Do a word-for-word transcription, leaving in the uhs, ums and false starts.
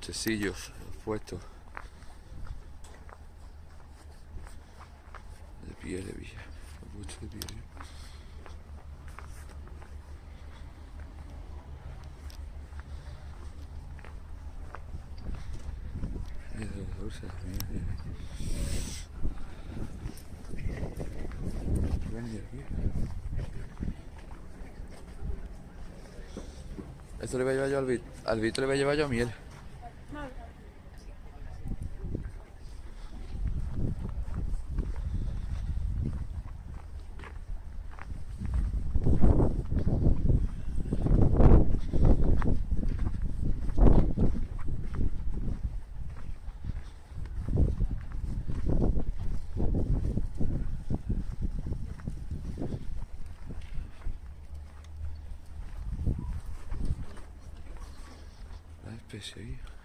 Postecillos puestos de piel de villa. Puesto de piel. Mira las bolsas, mira, mira. Mira, mira. Esto le voy a llevar yo al Vito. Al Vito le voy a llevar yo miel. La especie ahí.